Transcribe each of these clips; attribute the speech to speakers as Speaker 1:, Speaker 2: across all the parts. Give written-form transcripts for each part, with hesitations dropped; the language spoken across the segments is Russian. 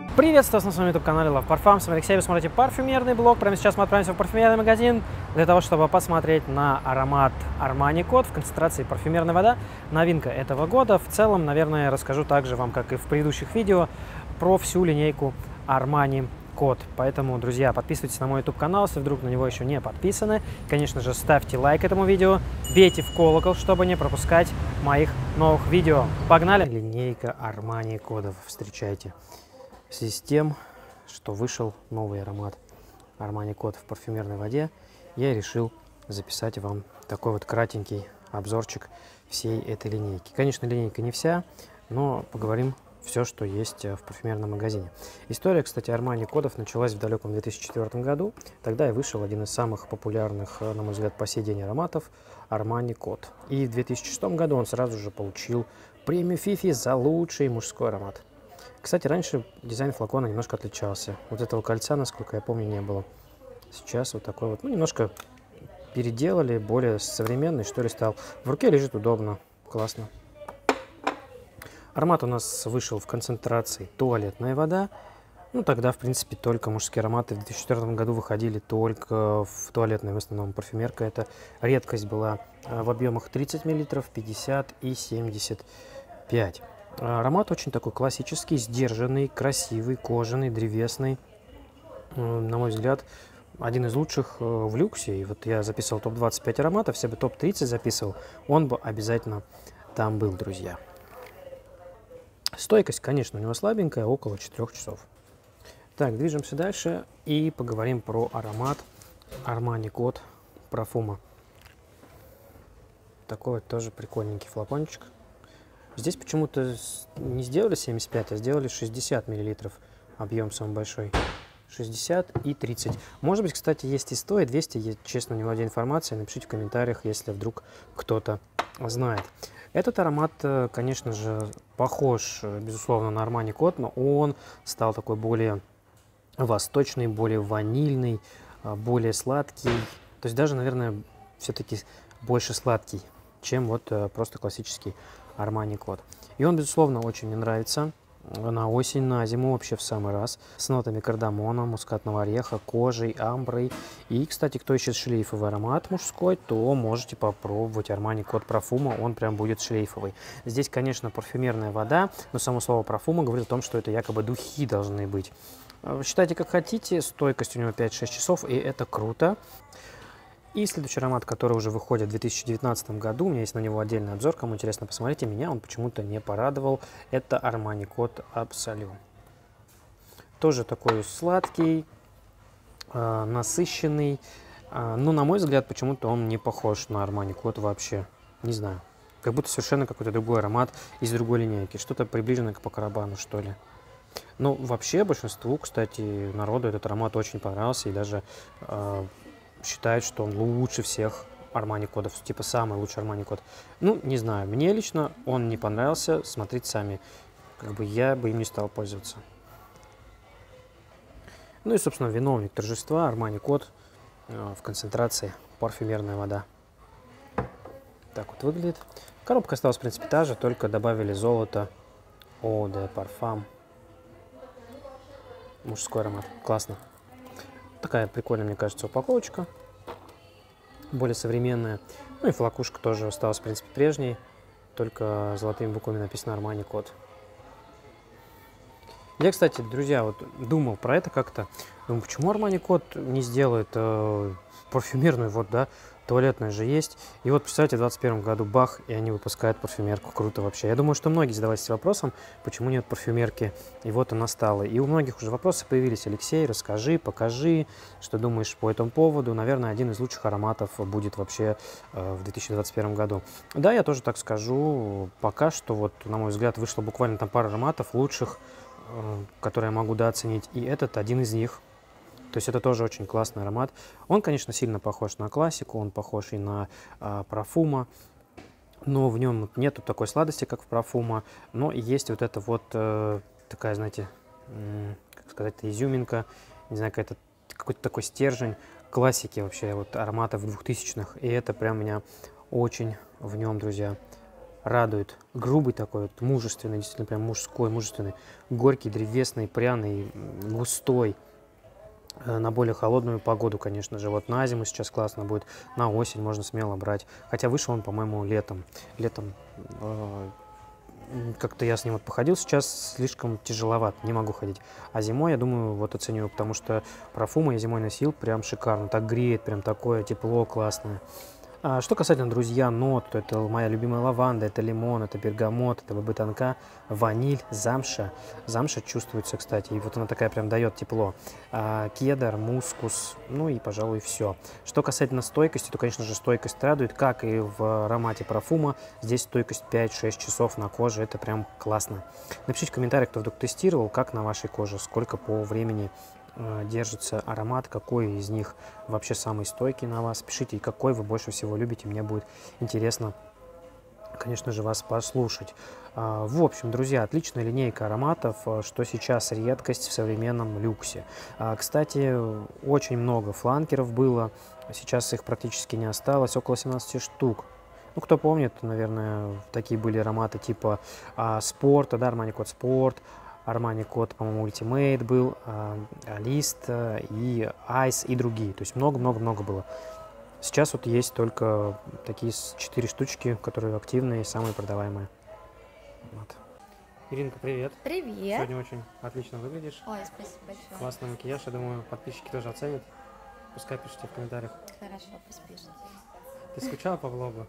Speaker 1: Приветствую вас на своем YouTube-канале Love Parfum. С вами Алексей, вы смотрите парфюмерный блог. Прямо сейчас мы отправимся в парфюмерный магазин для того, чтобы посмотреть на аромат Armani Code в концентрации парфюмерная вода. Новинка этого года. В целом, наверное, я расскажу также вам, как и в предыдущих видео, про всю линейку Armani Code. Поэтому, друзья, подписывайтесь на мой YouTube-канал, если вдруг на него еще не подписаны. Конечно же, ставьте лайк этому видео, бейте в колокол, чтобы не пропускать моих новых видео. Погнали! Линейка Armani кодов. Встречайте. В связи с тем, что вышел новый аромат Armani Code в парфюмерной воде, я решил записать вам такой вот кратенький обзорчик всей этой линейки. Конечно, линейка не вся, но поговорим все, что есть в парфюмерном магазине. История, кстати, Armani кодов началась в далеком 2004 году. Тогда и вышел один из самых популярных, на мой взгляд, по сей день ароматов Armani Code. И в 2006 году он сразу же получил премию Fifi за лучший мужской аромат. Кстати, раньше дизайн флакона немножко отличался. Вот этого кольца, насколько я помню, не было. Сейчас вот такой вот, немножко переделали, более современный, что ли, стал. В руке лежит удобно, классно. Аромат у нас вышел в концентрации туалетная вода. Тогда, в принципе, только мужские ароматы в 2004 году выходили только в туалетной, в основном парфюмерка. Это редкость была в объемах 30 мл, 50 и 75. Аромат очень такой классический, сдержанный, красивый, кожаный, древесный. На мой взгляд, один из лучших в люксе. И вот я записывал топ-25 ароматов, если бы топ-30 записывал, он бы обязательно там был, друзья. Стойкость, конечно, у него слабенькая, около 4 часов. Так, движемся дальше и поговорим про аромат Armani Code Profumo. Такой вот тоже прикольненький флакончик. Здесь почему-то не сделали 75, а сделали 60 мл. Объем самый большой. 60 и 30. Может быть, кстати, есть и 100, и 200. Я, честно, не владею информацией. Напишите в комментариях, если вдруг кто-то знает. Этот аромат, конечно же, похож, безусловно, на Armani Code, но он стал такой более восточный, более ванильный, более сладкий. То есть даже, наверное, все-таки больше сладкий, чем вот просто классический Armani Code. И он, безусловно, очень мне нравится. На осень, на зиму вообще в самый раз. С нотами кардамона, мускатного ореха, кожей, амброй. И, кстати, кто ищет шлейфовый аромат мужской, то можете попробовать Armani Code Profumo. Он прям будет шлейфовый. Здесь, конечно, парфюмерная вода, но само слово Profumo говорит о том, что это якобы духи должны быть. Считайте как хотите. Стойкость у него 5-6 часов, и это круто. И следующий аромат, который уже выходит в 2019 году, у меня есть на него отдельный обзор, кому интересно, посмотрите, меня он почему-то не порадовал. Это Armani Code Absolu. Тоже такой сладкий, насыщенный, но, на мой взгляд, почему-то он не похож на Armani Code вообще. Не знаю, как будто совершенно какой-то другой аромат из другой линейки, что-то приближенное к Пакарабану, что ли. Ну, вообще, большинству, кстати, народу этот аромат очень понравился, и даже считают, что он лучше всех Armani кодов, типа самый лучший Armani код. Не знаю, мне лично он не понравился, смотрите сами, я бы им не стал пользоваться. И, собственно, виновник торжества Armani Code в концентрации парфюмерная вода. Так вот выглядит. Коробка осталась, в принципе, та же, только добавили золото. Eau de Parfum. Мужской аромат. Классно. Такая прикольная, мне кажется, упаковочка. Более современная. И флакушка тоже осталась, в принципе, прежней. Только золотыми буквами написано Armani Code. Я, кстати, друзья, вот думал про это как-то. Думаю, почему Armani Code не сделает парфюмерную, вот, да, туалетная же есть. И вот, представьте, в 2021 году бах, и они выпускают парфюмерку. Круто вообще. Я думаю, что многие задавались вопросом, почему нет парфюмерки. И вот она стала. И у многих уже вопросы появились. Алексей, расскажи, покажи, что думаешь по этому поводу. Наверное, один из лучших ароматов будет вообще в 2021 году. Да, я тоже так скажу. Пока что, вот, на мой взгляд, вышло буквально там пара ароматов лучших, которые я могу оценить. И этот один из них. То есть это тоже очень классный аромат. Он, конечно, сильно похож на классику, он похож и на Profumo, но в нем нету такой сладости, как в Profumo, но есть вот эта вот такая, знаете, как сказать, изюминка, не знаю, какой-то такой стержень классики вообще вот ароматов 2000-х, и это прям меня очень в нем, друзья, радует. Грубый такой, вот, мужественный, действительно прям мужской, мужественный. Горький, древесный, пряный, густой. На более холодную погоду, конечно же. Вот на зиму сейчас классно будет, на осень можно смело брать. Хотя вышел он, по-моему, летом. Летом как-то я с ним вот походил, сейчас слишком тяжеловат, не могу ходить. А зимой, я думаю, вот оценю, потому что Парфума я зимой носил, прям шикарно, так греет, прям такое тепло классное. Что касательно, друзья, нот, то это моя любимая лаванда, это лимон, это бергамот, это бобы тонка, ваниль, замша. Замша чувствуется, кстати, и вот она такая прям дает тепло. Кедр, мускус, ну и, пожалуй, все. Что касательно стойкости, то, конечно же, стойкость радует, как и в аромате Парфума. Здесь стойкость 5-6 часов на коже, это прям классно. Напишите в комментариях, кто вдруг тестировал, как на вашей коже, сколько по времени держится аромат, какой из них вообще самый стойкий на вас. Пишите, какой вы больше всего любите, мне будет интересно, конечно же, вас послушать. В общем, друзья, отличная линейка ароматов, что сейчас редкость в современном люксе. Кстати, очень много фланкеров было, сейчас их практически не осталось, около 17 штук. Ну, кто помнит, наверное, такие были ароматы типа спорта, да, Armani Code Sport, Armani Code, по-моему, Ultimate был, Лист и Ice и другие. То есть много-много-много было. Сейчас вот есть только такие 4 штучки, которые активные и самые продаваемые. Вот. Иринка, привет.
Speaker 2: Привет.
Speaker 1: Сегодня очень отлично выглядишь.
Speaker 2: Ой, спасибо большое.
Speaker 1: Классный макияж, я думаю, подписчики тоже оценят. Пускай пишите в комментариях.
Speaker 2: Хорошо, пусть пишет.
Speaker 1: Ты скучала по влогу?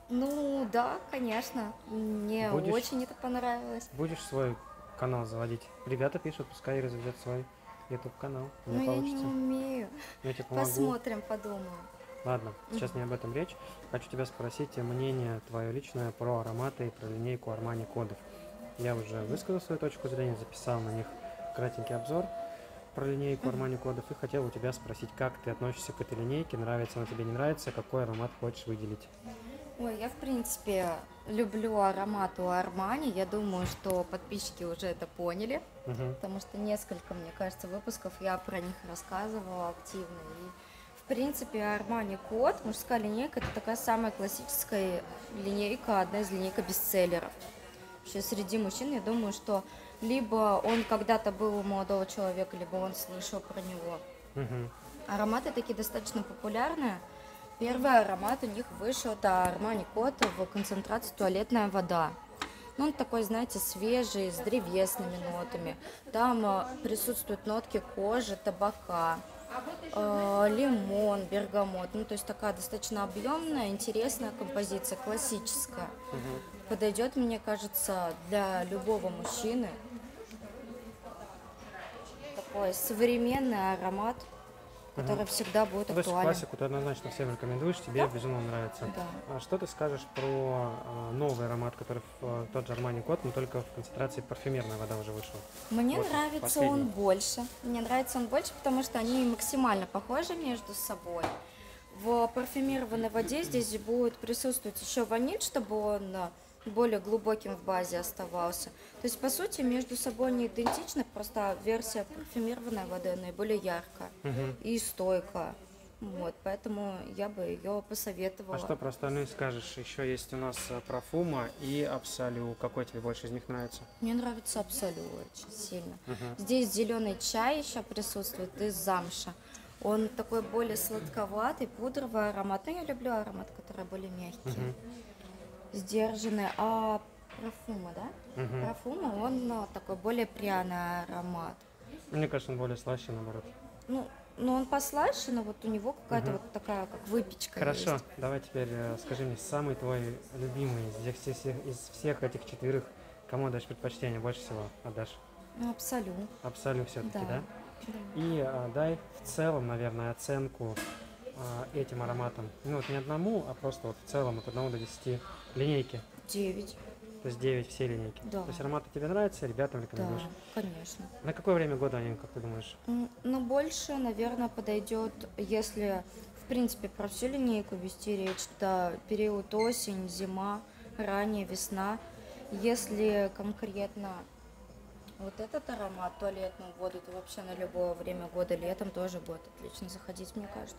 Speaker 2: Ну, да, конечно. Мне очень это понравилось.
Speaker 1: Будешь свой канал заводить? Ребята пишут, пускай Ира заведет свой YouTube канал.
Speaker 2: Ну, я не умею.
Speaker 1: Я тебе помогу.
Speaker 2: Посмотрим, подумаю.
Speaker 1: Ладно, сейчас не об этом речь. Хочу тебя спросить мнение твое личное про ароматы и про линейку Armani кодов. Я уже высказал свою точку зрения, записал на них кратенький обзор про линейку Armani кодов и хотел у тебя спросить, как ты относишься к этой линейке, нравится она тебе, не нравится, какой аромат хочешь выделить?
Speaker 2: Ой, я, в принципе, люблю аромат у Armani. Я думаю, что подписчики уже это поняли, потому что несколько, мне кажется, выпусков я про них рассказывала активно. И, в принципе, Armani Code, мужская линейка, это такая самая классическая линейка, одна из линейок бестселлеров. Вообще, среди мужчин, я думаю, что либо он когда-то был у молодого человека, либо он слышал про него. Ароматы такие достаточно популярные. Первый аромат у них вышел, это Armani Code в концентрации туалетная вода. Ну, он такой, знаете, свежий, с древесными нотами. Там присутствуют нотки кожи, табака, лимон, бергамот. Ну, то есть такая достаточно объемная, интересная композиция, классическая. Подойдет, мне кажется, для любого мужчины. Такой современный аромат, который всегда будет актуален.
Speaker 1: То есть классику ты однозначно всем рекомендуешь, тебе безумно нравится.
Speaker 2: Да.
Speaker 1: А что ты скажешь про новый аромат, который тот же Armani Code, но только в концентрации парфюмерная вода уже вышел?
Speaker 2: Мне
Speaker 1: вот
Speaker 2: нравится
Speaker 1: последний.
Speaker 2: он больше. Мне нравится он больше, потому что они максимально похожи между собой. В парфюмированной воде здесь будет присутствовать еще ваниль, чтобы он более глубоким в базе оставался. То есть, по сути, между собой не идентичны, просто версия парфюмированной воды наиболее яркая и стойкая. Вот, поэтому я бы ее посоветовала.
Speaker 1: А что про остальные скажешь? Еще есть у нас Парфума и Абсолю. Какой тебе больше из них нравится?
Speaker 2: Мне нравится Абсолю очень сильно. Здесь зеленый чай еще присутствует из замша. Он такой более сладковатый, пудровый аромат. Но я люблю аромат, который более мягкий, сдержанный. А Парфума, да? Парфума, он такой более пряный аромат.
Speaker 1: Мне кажется, он более слаще, наоборот.
Speaker 2: Ну, он послаще, но вот у него какая-то вот такая, как выпечка.
Speaker 1: Хорошо,
Speaker 2: есть.
Speaker 1: давай теперь скажи мне, самый твой любимый из всех этих 4, кому дашь предпочтение, больше всего отдашь?
Speaker 2: Ну, Абсолю.
Speaker 1: Абсолю все-таки, да?
Speaker 2: Да.
Speaker 1: И дай в целом, наверное, оценку этим ароматам. Ну вот не одному, а просто вот в целом от 1 до 10 линейки.
Speaker 2: 9.
Speaker 1: То есть 9 все линейки.
Speaker 2: Да.
Speaker 1: То есть ароматы тебе нравятся, ребятам рекомендуешь?
Speaker 2: Да, конечно.
Speaker 1: На какое время года они, как ты думаешь?
Speaker 2: Ну, больше, наверное, подойдет, если, в принципе, про всю линейку вести речь, это период осень, зима, ранняя весна. Если конкретно вот этот аромат, туалетную воду, то вообще на любое время года летом тоже будет отлично заходить, мне кажется.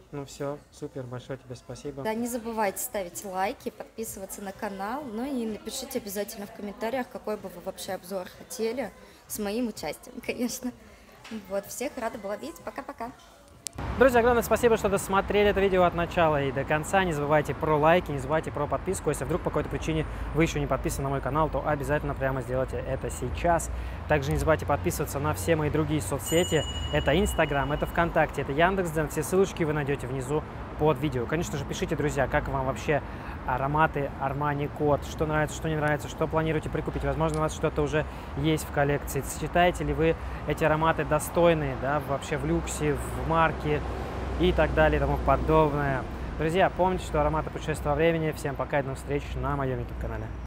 Speaker 1: Ну все, супер, большое тебе спасибо.
Speaker 2: Да, не забывайте ставить лайки, подписываться на канал, ну и напишите обязательно в комментариях, какой бы вы вообще обзор хотели, с моим участием, конечно. Вот, всех рада была видеть, пока-пока.
Speaker 1: Друзья, огромное спасибо, что досмотрели это видео от начала и до конца. Не забывайте про лайки, не забывайте про подписку. Если вдруг по какой-то причине вы еще не подписаны на мой канал, то обязательно прямо сделайте это сейчас. Также не забывайте подписываться на все мои другие соцсети. Это Инстаграм, это ВКонтакте, это Яндекс.Дзен. Все ссылочки вы найдете внизу под видео. Конечно же, пишите, друзья, как вам вообще ароматы Armani Code, что нравится, что не нравится, что планируете прикупить. Возможно, у вас что-то уже есть в коллекции. Считаете ли вы эти ароматы достойные, да, вообще в люксе, в марке и так далее и тому подобное. Друзья, помните, что ароматы путешествия во времени. Всем пока и до новых встреч на моем YouTube-канале.